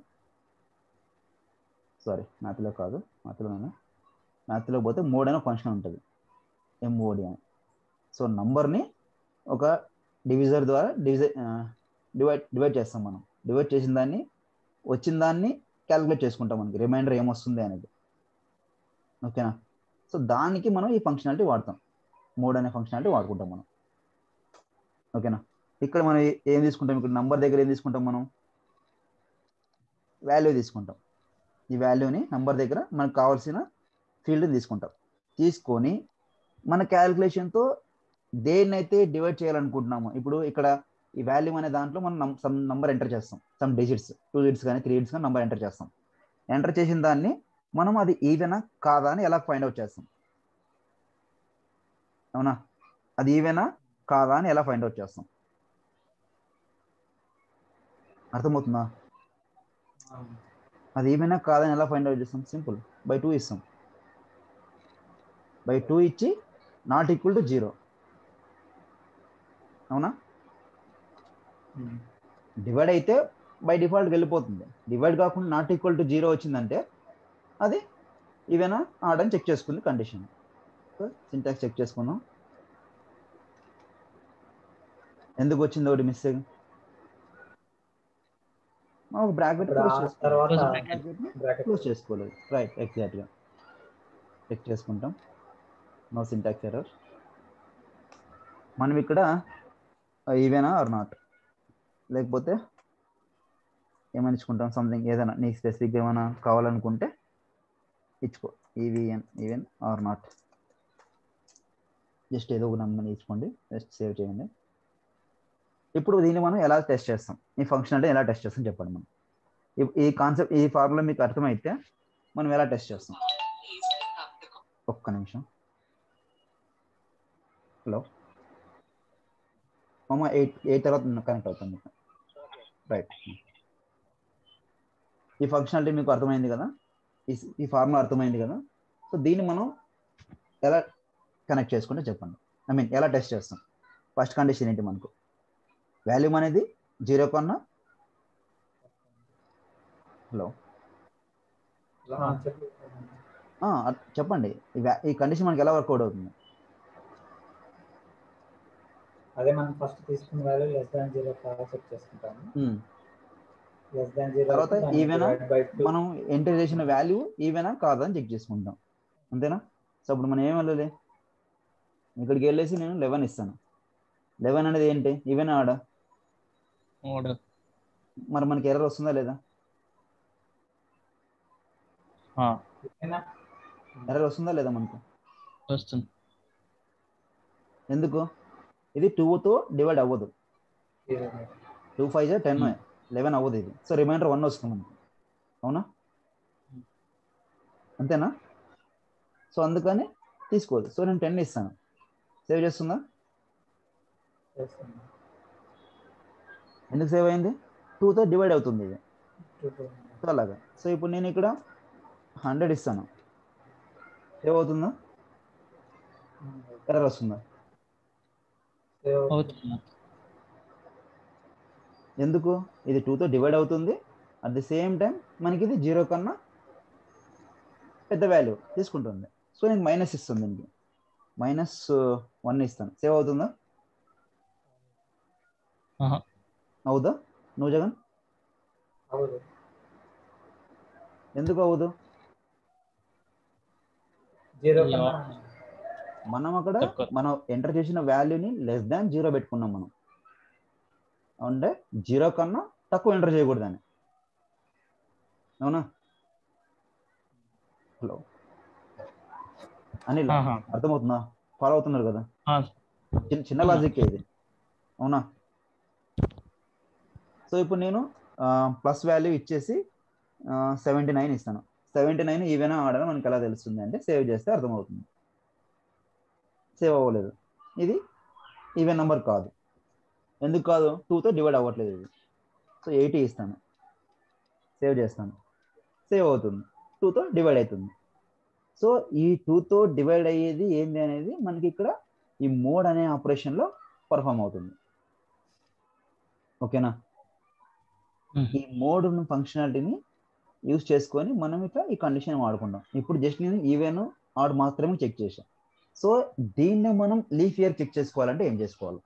సారీ మ్యాథ్లో కాదు, మ్యాథ్లో పోతే మోడ్ అనే ఫంక్షన్ ఉంటుంది, MOD అని. సో నంబర్ని ఒక డివిజర్ ద్వారా డివైడ్ చేస్తాం మనం. డివైడ్ చేసిన దాన్ని వచ్చిన దాన్ని క్యాలిక్యులేట్ చేసుకుంటాం, మనకి రిమైండర్ ఏమొస్తుంది అనేది, ఓకేనా? సో దానికి మనం ఈ ఫంక్షనాలిటీ వాడతాం, మోడ్ అనే ఫంక్షనాలిటీ వాడుకుంటాం మనం, ఓకేనా? ఇక్కడ మనం ఏం తీసుకుంటాం? ఇక్కడ నంబర్ దగ్గర ఏం తీసుకుంటాం? మనం వాల్యూ తీసుకుంటాం. ఈ వాల్యూని నంబర్ దగ్గర మనకు కావాల్సిన ఫీల్డ్ని తీసుకుంటాం. తీసుకొని మన క్యాలిక్యులేషన్తో దేన్నైతే డివైడ్ చేయాలనుకుంటున్నామో, ఇప్పుడు ఇక్కడ ఈ వాల్యూమ్ అనే దాంట్లో మనం సమ్ నంబర్ ఎంటర్ చేస్తాం, సమ్ డిజిట్స్ 2 digits కానీ 3 digits కానీ నంబర్ ఎంటర్ చేస్తాం. ఎంటర్ చేసిన దాన్ని మనం అది ఈవెనా కాదా అని ఎలా ఫైండ్ అవుట్ చేస్తాం? అవునా, అది ఈవెనా కాదా అని ఎలా ఫైండ్ అవుట్ చేస్తాం? అర్థమవుతుందా? అది ఈవెనా కాదని ఎలా ఫైండ్ అవుట్ చేస్తాం? సింపుల్, బై 2 ఇస్తాం. బై 2 ఇచ్చి నాట్ ఈక్వల్ టు 0. అవునా, డివైడ్ అయితే బై డిఫాల్ట్ వెళ్ళిపోతుంది. డివైడ్ కాకుండా నాట్ ఈక్వల్ టు 0 వచ్చిందంటే అది ఈవెనా ఆడ్ అని చెక్ చేసుకుంది కండిషన్. సింటాక్స్ చెక్ చేసుకున్నాం. ఎందుకు వచ్చింది ఒకటి మిస్టేక్? బ్రాకెట్ క్లోజ్ చేసుకోలేదు. రైట్, ఎగ్జాక్ట్గా చెక్ చేసుకుంటాం. No syntax error. మనం ఇక్కడ ఈవెనా ఆర్ నాట్, లేకపోతే ఏమైనా ఇచ్చుకుంటాం, సంథింగ్ ఏదైనా నీకు స్పెసిఫిక్గా ఏమైనా కావాలనుకుంటే ఇచ్చుకో. ఈవెన్ ఆర్ నాట్, జస్ట్ ఏదో ఒక నెంబర్ ఇచ్చుకోండి, జస్ట్ సేవ్ చేయండి. ఇప్పుడు దీన్ని మనం ఎలా టెస్ట్ చేస్తాం, ఈ ఫంక్షనాలిటీ ఎలా టెస్ట్ చేస్తాం చెప్పండి. మనం ఈ కాన్సెప్ట్, ఈ ఫార్ములా మీకు అర్థమైతే మనం ఎలా టెస్ట్ చేస్తాం? ఒక్క నిమిషం. హలో మామ, 8 తర్వాత కనెక్ట్ అవుతుంది. రైట్, ఈ ఫంక్షనాలిటీ మీకు అర్థమైంది కదా, ఈ ఫార్ములా అర్థమైంది కదా. సో దీన్ని మనం ఎలా కనెక్ట్ చేసుకుంటే చెప్పండి, ఐ మీన్ ఎలా టెస్ట్ చేస్తాం? ఫస్ట్ కండిషన్ ఏంటి? మనకు వాల్యూమ్ అనేది 0 కన్నా, హలో చెప్పండి, ఈ కండిషన్ మనకి ఎలా వర్కౌట్ అవుతుంది? అదే మనం ఫస్ట్ తీసుకున్న వాల్యూ లెస్ దాన్ 0 కాదా చెక్ చేసుకుంటాము. లెస్ దాన్ 0 తర్వాత ఈవెనా, మనం ఎంటర్ చేసిన వాల్యూ ఈవెనా కాదా అని చెక్ చేసుకుంటాం, అంతేనా? సో ఇప్పుడు మనం ఏం వెళ్ళాలి, ఇక్కడికి వెళ్ళేసి నేను 11 ఇస్తాను. 11 అనేది ఏంటి, ఈవెనా ఆడా? మరి మనకి ఎర్రర్ వస్తుందా లేదా? ఎర్రర్ వస్తుందా లేదా? మనకు వస్తుంది. ఎందుకు? ఇది 2తో డివైడ్ అవ్వదు. 2 5 10 11 అవ్వదు ఇది. సో రిమైండర్ 1 వస్తుంది మనకు, అవునా? అంతేనా? సో అందుకని తీసుకోవద్దు. సో నేను 10 ఇస్తాను. సేవ్ చేస్తుందా? ఎందుకు సేవ్ అయింది? 2తో డివైడ్ అవుతుంది ఇది. సో అలాగా. సో ఇప్పుడు నేను ఇక్కడ 100 ఇస్తాను. సేవ్ అవుతుందా? ఎర్రర్ వస్తుందా? ఎందుకు? ఇది 2తో డివైడ్ అవుతుంది, అట్ ది సేమ్ టైం మనకి ఇది 0 కన్నా పెద్ద వాల్యూ తీసుకుంటుంది. సో నేను మైనస్ ఇస్తుంది, దీనికి -1 ఇస్తాను. సేవ్ అవుతుందా? అవుదా? నువ్వు జగన్ ఎందుకు అవ్వదు? మనం అక్కడ మనం ఎంటర్ చేసిన వాల్యూని లెస్ దాన్ 0 పెట్టుకున్నాం మనం, అంటే 0 కన్నా తక్కువ ఎంటర్ చేయకూడదని, అవునా? హలో అనిల్, అర్థమవుతుందా? ఫాలో అవుతున్నారు కదా? చిన్న లాజిక్ ఇది, అవునా? సో ఇప్పుడు నేను ప్లస్ వాల్యూ ఇచ్చేసి 79 ఇస్తాను. 79 ఈవెనా ఆడని మనకి ఎలా తెలుస్తుంది అంటే సేవ్ చేస్తే అర్థమవుతుంది. సేవ్ అవ్వలేదు, ఇది ఈవెన్ నెంబర్ కాదు. ఎందుకు కాదు? 2తో డివైడ్ అవ్వట్లేదు ఇది. సో 80 ఇస్తాను, సేవ్ చేస్తాను, సేవ్ అవుతుంది, 2తో డివైడ్ అవుతుంది. సో ఈ 2తో డివైడ్ అయ్యేది ఏంటి అనేది మనకి ఇక్కడ ఈ మోడ్ అనే ఆపరేషన్లో పర్ఫామ్ అవుతుంది, ఓకేనా? ఈ మోడ్ ఫంక్షనాలిటీని యూజ్ చేసుకొని మనం ఇట్లా ఈ కండిషన్ వాడుకుంటాం. ఇప్పుడు జస్ట్ నేను ఈవెన్ ఆడ్ మాత్రమే చెక్ చేశాను. సో దీన్ని మనం లీఫ్ ఇయర్ చెక్ చేసుకోవాలంటే ఏం చేసుకోవాలి?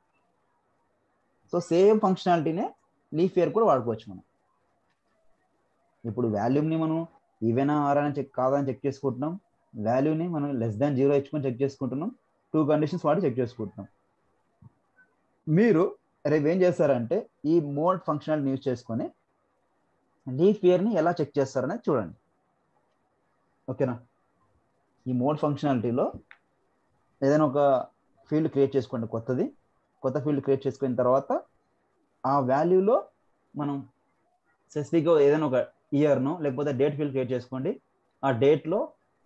సో సేమ్ ఫంక్షనాలిటీనే లీఫ్ ఇయర్ కూడా వాడుకోవచ్చు మనం. ఇప్పుడు వాల్యూమ్ని మనం ఈవెనా ఆర్ అని చెక్ కాదని చెక్ చేసుకుంటున్నాం, వాల్యూని మనం లెస్ దాన్ 0 ఇచ్చుకొని చెక్ చేసుకుంటున్నాం, 2 కండిషన్స్ వాడి చెక్ చేసుకుంటున్నాం. మీరు రేపు ఏం చేస్తారంటే ఈ మోడ్ ఫంక్షనాలిటీని యూజ్ చేసుకొని లీఫ్ ఇయర్ని ఎలా చెక్ చేస్తారనేది చూడండి, ఓకేనా? ఈ మోడ్ ఫంక్షనాలిటీలో ఏదైనా ఒక ఫీల్డ్ క్రియేట్ చేసుకోండి కొత్తది. కొత్త ఫీల్డ్ క్రియేట్ చేసుకున్న తర్వాత ఆ వాల్యూలో మనం స్పెసిఫిక్గా ఏదైనా ఒక ఇయర్ను లేకపోతే డేట్ ఫీల్డ్ క్రియేట్ చేసుకోండి. ఆ డేట్లో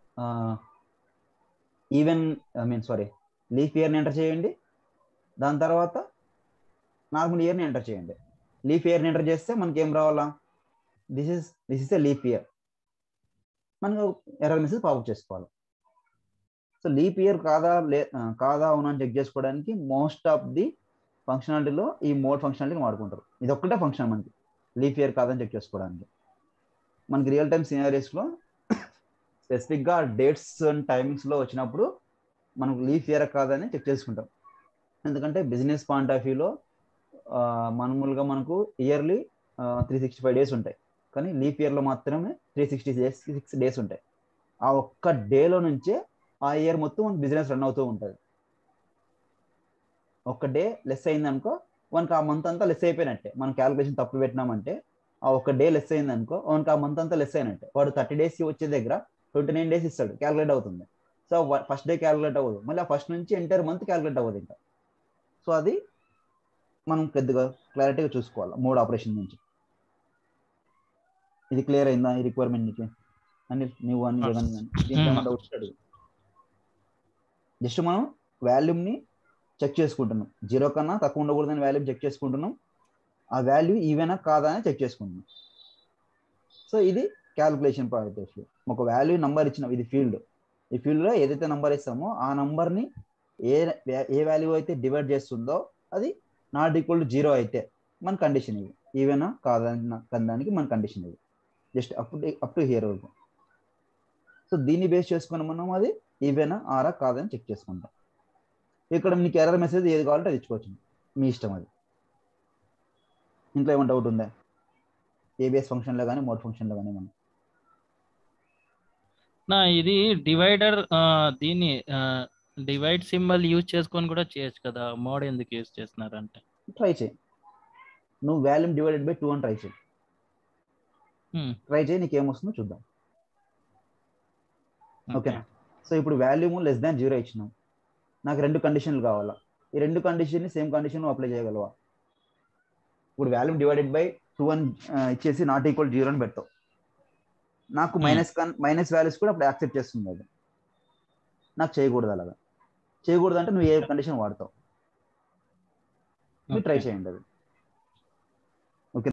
లీఫ్ ఇయర్ని ఎంటర్ చేయండి. దాని తర్వాత నార్మల్ ఇయర్ని ఎంటర్ చేయండి. లీఫ్ ఇయర్ని ఎంటర్ చేస్తే మనకి ఏం రావాలా, this is a leap year, మనకు ఎర్రర్ మెసేజ్ పాపప్ చేసుకోవాలి. సో లీప్ ఇయర్ కాదా అవునా అని చెక్ చేసుకోవడానికి మోస్ట్ ఆఫ్ ది ఫంక్షనాలిటీలో ఈ మోడ్ ఫంక్షనాలిటీ వాడుకుంటారు. ఇది ఒక్కటే ఫంక్షన్ మనకి లీప్ ఇయర్ కాదని చెక్ చేసుకోవడానికి. మనకి రియల్ టైమ్ సినారియోస్లో స్పెసిఫిక్గా డేట్స్ అండ్ టైమింగ్స్లో వచ్చినప్పుడు మనకు లీప్ ఇయర్ కాదని చెక్ చేసుకుంటాం. ఎందుకంటే బిజినెస్ పాయింట్ ఆఫ్ వ్యూలో మామూలుగా మనకు ఇయర్లీ 365 డేస్ ఉంటాయి, కానీ లీప్ ఇయర్లో మాత్రమే 366 డేస్ ఉంటాయి. ఆ ఒక్క డేలో నుంచే ఆ ఇయర్ మొత్తం మన బిజినెస్ రన్ అవుతూ ఉంటుంది. ఒక్క డే లెస్ అయింది అనుకో, మనకు ఆ మంత్ అంతా లెస్ అయిపోయినట్టే. మనం క్యాలిక్యులేషన్ తప్పు పెట్టినామంటే ఆ ఒక్క డే లెస్ అయింది అనుకో, మనకు ఆ మంత్ అంతా లెస్ అయినట్టే. వాడు 30 డేస్ వచ్చే దగ్గర 29 డేస్ ఇస్తాడు, క్యాలిక్యులేట్ అవుతుంది. సో ఫస్ట్ డే క్యాలిక్యులేట్ అవ్వదు, మళ్ళీ ఆ ఫస్ట్ నుంచి ఎంటైర్ మంత్ క్యాలిక్యులేట్ అవ్వదు ఇంకా. సో అది మనం పెద్దగా క్లారిటీగా చూసుకోవాలి మోడ్ ఆపరేషన్ నుంచి. ఇది క్లియర్ అయిందా ఈ రిక్వైర్మెంట్ నీకు? అని నువ్వు అని జగన్ దీంట్లో డౌట్స్ అడుగు. జస్ట్ మనం వాల్యూమ్ని చెక్ చేసుకుంటున్నాం, 0 కన్నా తక్కువ ఉండకూడదని వాల్యూమ్ చెక్ చేసుకుంటున్నాం. ఆ వాల్యూ ఈవెనా కాదా అని చెక్ చేసుకుంటున్నాం. సో ఇది క్యాలిక్యులేషన్ పాయింట్ ఆఫ్ వ్యూ. ఒక వాల్యూ నంబర్ ఇచ్చినాం, ఇది ఫీల్డ్. ఈ ఫీల్డ్లో ఏదైతే నంబర్ ఇస్తామో ఆ నంబర్ని ఏ వాల్యూ అయితే డివైడ్ చేస్తుందో అది నాట్ ఈక్వల్ టు 0 అయితే మన కండిషన్ ఇది, ఈవెనా కాదానికి మన కండిషన్ ఇది. జస్ట్ అప్ టు హియర్ వరకు. సో దీన్ని బేస్ చేసుకుని మనం అది ఈవెనా ఆరా కాదని చెక్ చేసుకుంటాం. ఇక్కడ మీకు ఎర్రర్ మెసేజ్ ఏది కావాలంటే అది ఇచ్చుకోవచ్చు, మీ ఇష్టం అది. ఇంట్లో ఏమైనా డౌట్ ఉందా ఏబిఎస్ ఫంక్షన్లో కానీ మోడ్ ఫంక్షన్లో కానీ? మనం ఇది డివైడర్, దీన్ని డివైడ్ సింబల్ యూజ్ చేసుకొని కూడా చేయొచ్చు కదా, మోడ్ ఎందుకు యూజ్ చేస్తున్నారంటే? ట్రై చేయి, నువ్వు వాల్యూమ్ డివైడెడ్ బై 2 అని ట్రై చేయి. ట్రై చేయి, నీకు ఏమొస్తుందో చూద్దాం. ఓకేనా? సో ఇప్పుడు వాల్యూమ్ లెస్ దాన్ 0 ఇచ్చినాం, నాకు 2 కండిషన్లు కావాలా. ఈ 2 కండిషన్ని సేమ్ కండిషన్ అప్లై చేయగలవా? ఇప్పుడు వాల్యూమ్ డివైడెడ్ బై 2 అని ఇచ్చేసి నాట్ ఈక్వల్ 0 అని పెడతావు, నాకు మైనస్ వాల్యూస్ కూడా అప్పుడు యాక్సెప్ట్ చేస్తుంది అది. నాకు చేయకూడదు, అలాగా చేయకూడదు అంటే నువ్వు ఏ కండిషన్ వాడతావు? మీరు ట్రై చేయండి అది.